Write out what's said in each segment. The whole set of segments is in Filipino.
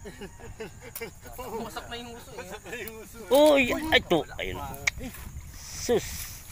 Masak na yung uso eh. Uy, ito. Ayun. Sus.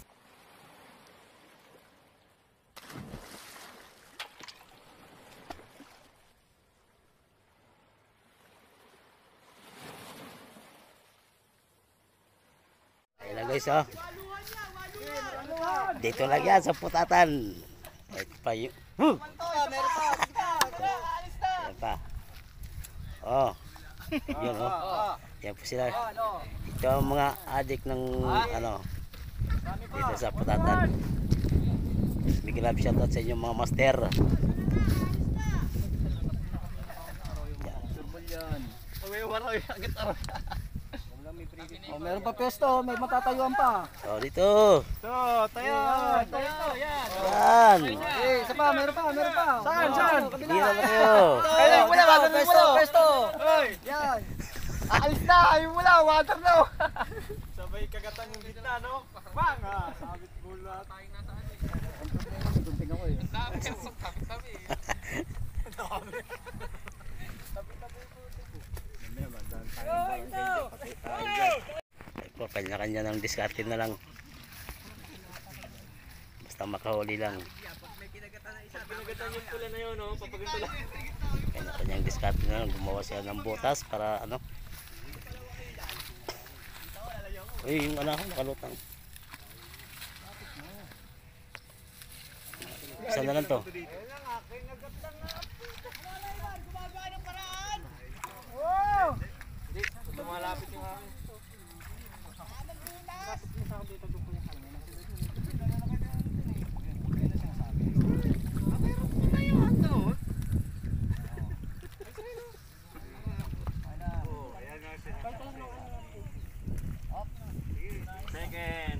Ayun lang guys, oh. Dito lang yan sa putatan. Ito pa yun. Yan pa. Oh. Yun, oh. Yan po sila. Ito ang mga adik ng ano dito sa putatan. Big love shoutout sa inyong mga master. Oh, meron pa pesto, may matatayuan pa. Oh, dito. Tayo, yan. Yan. Eh, isa pa, meron pa. Saan? Bira ba kayo? Ayun muna, pesto. Yan. Aalis na, ayun muna, water na. Sabay kagatan yung gitna, no? Bang! Sabit bulat. Tunting ako eh. Tabi. Ito, kanya-kanya ng diskarte na lang. Basta makahuli lang. Pinagatan yung pula na yun, no? Papaganto lang. Kanya-kanyang diskarte na lang. Gumawa sila ng butas para ano. Uy, yung anak ko nakalutang. Isa na lang to. Lumalapit yung akin. Second.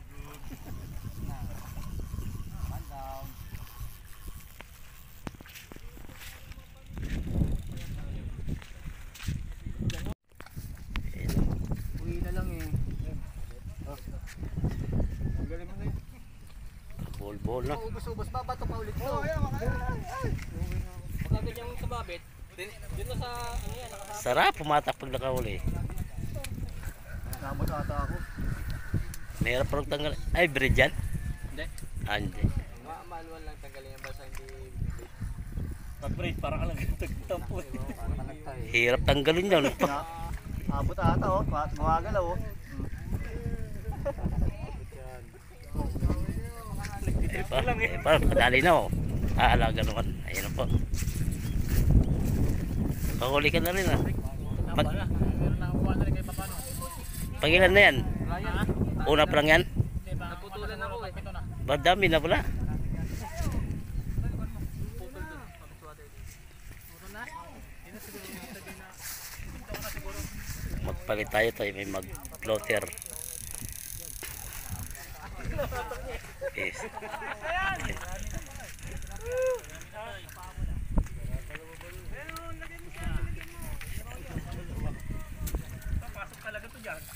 Uwi na lang eh. Ang galing mo na yun. Bol-bol na. Ubus-ubus pa, bato pa ulit to. Pagkagad yung kababit, dito sa ano yan, nakasama. Sarap pumatak pag nakahuli. Nabot ata ako. Mahirap parang tanggal. Ay, bread yan? Hindi. Ah, hindi. Manual lang tanggalin yan basta hindi. Pag-break, parang ka lang tampo. Parang kalagtay. Hirap tanggalin yun. Abot ata oh, gumagalaw oh. Parang kadali na oh. Aalaga naman. Ayun po. Kahuli ka na rin ah. Pag ilan na yan? Una pa lang yan? Naputulan ako eh. Madami na pala. Magpalit tayo tayo. May mag-floater. Yes. Pasok talaga to dyan.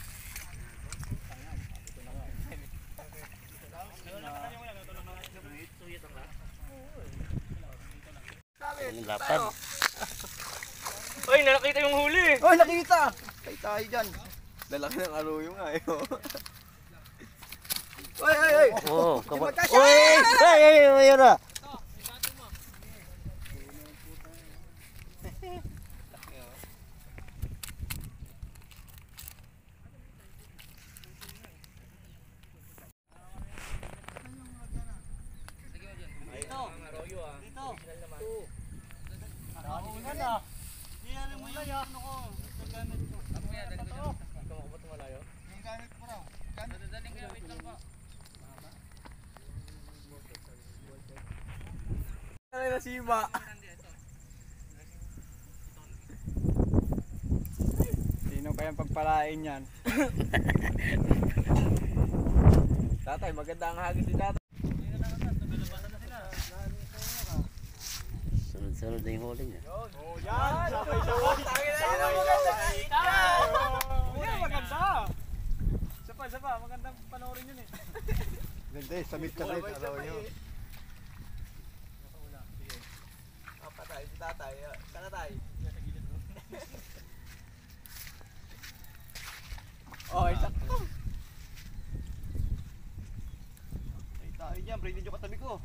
Anong lapad? Uy, nakita yung huli. Oh, nakita! Kay tayo dyan. Lalaki ng aruyo nga eh. Ay! Oo. Di magkasya! Uy! Ay! Ayun na! Siba. Sino kayang pagpalain yan? Tatay, maganda ang hagis ni tatay. Sunod-sunod na yung huli niya. Oh, yan! Maganda! Isa pa, magandang panoorin yun eh. Ganda eh, samit ka rin, araw nyo. Patay, si tatay. Sana tayo. Oh, sakto. Ay, tayo dyan. Brady yung katabi ko.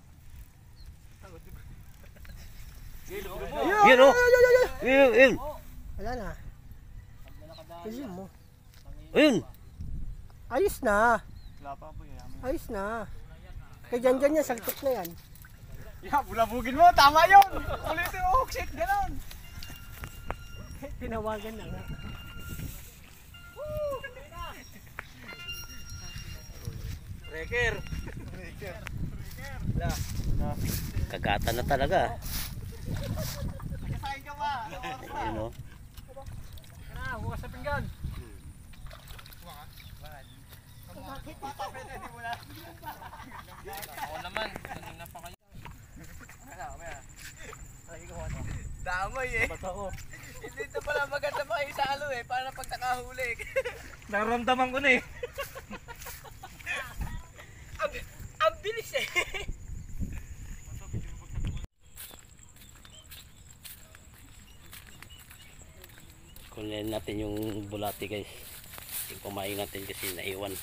Yun oh. Yun. Wala na. Ayun mo. Ayun. Ayos na. Wala pa po yan. Ayos na. Kaya dyan yan, sagtok na yan. Yeah, bulabugin mo. Tama yun. Ulitin mo. Oh, shit, ganon. Tinawagan na nga. Reker. Kagatan na talaga. Kasahin ka ba? Ayun oh. Bukas sa pinggan. Ako naman, kanina pa kayo. Damay eh. Hindi ito pala maganda makisalo eh. Para pag nakahuli. Naramdaman ko na eh. Ang bilis eh. Kunin natin yung bulati guys. Yung kumain natin kasi naiwan.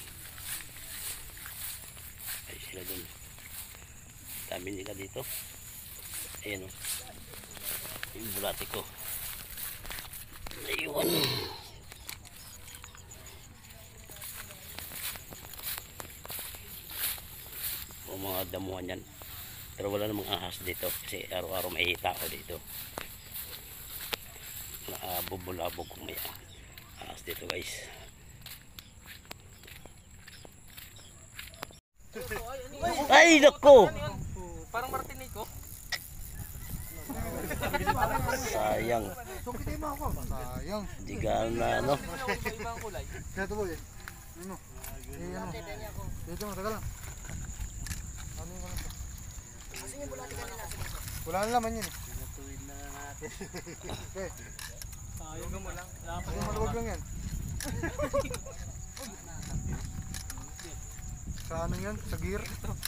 Ay sila dun. Dami nila dito. Ayan o. Yung bulati ko. Naiwan. O mga damuhan yan. Pero wala namang ahas dito. Kasi araw-araw may tao dito. Bubulabog kung may ahas dito guys. Ay nako, Parang Martinico. sayang. Sayang. Di na ano. Ibang kulay. Dito boy. Ano? Ano? Dito mo, taga lang. Ano yung ano? Wala na laman yun eh. Okay. Sayang mo lang. Kasi maluwag lang yan. Sa ano yan? Sa gear?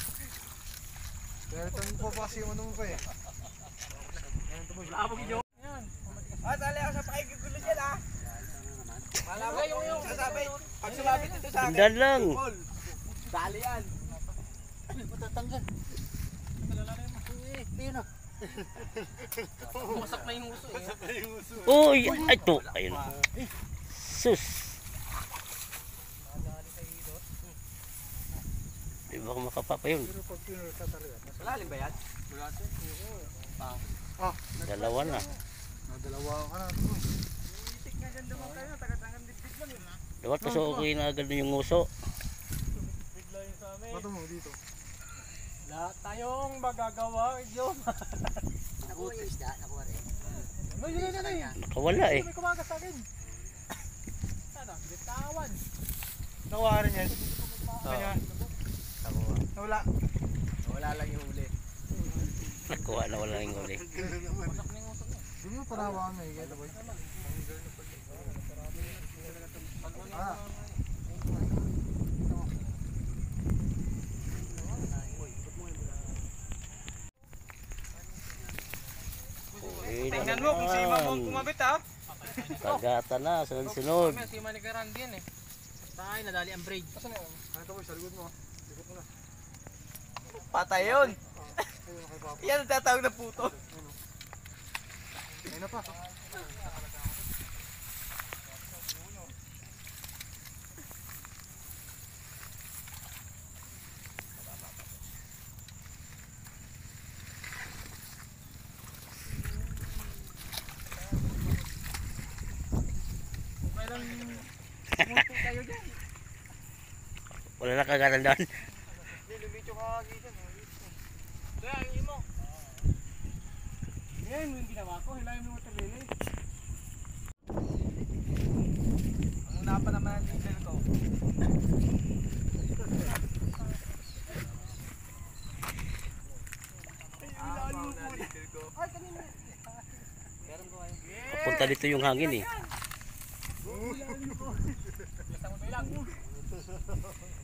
Kaya itong papasi yung ano mo pa eh. Labog nyo. Ah, sali ako sa pakigugulo dyan ah. Malaman yung sasabit. Pag sumabit ito sa akin. Bindan lang. Paul, dali yan. Masak na yung uso eh. Uy, ay to. Ayun. Sus. Di ba makapapa yun? Malalim ba yan? Dalawa na. Dalawa ka na. Itik nga dyan dumang kayo. Tagatanggang dibdib lang eh. Dapat pasukin na agad yung uso. Bato mo dito. Lahat tayong magagawa. Idyo. Nakuha yung isda. Nakuha rin. Nakawala eh. May kumagas sa akin. Ano? Bitawan. Nakuha rin yan. Kanya. Nawala. Wala lang yung huli. Nakuha na wala yung uli. Hindi mo panawakan na eh. Kaya boy. Ah. Tingnan mo kung sima mo kumabit ha. Kagatan na, sunod-sunod. Si Manigarang din eh. Tayo, nadali ang braid. Ano boy, sa likod mo. Likod mo na. Patay yun. Ayun, kay Papa. Yan ang tatawag na puto. Ayun na pa. Wala na kagatan doon. Hindi, lumito ka dyan. Kaya, yung mo. Yan, yung ginawa ko. Hilahin mo yung tabili. Ang una pa naman ang diesel ko. Papunta dito yung hangin eh.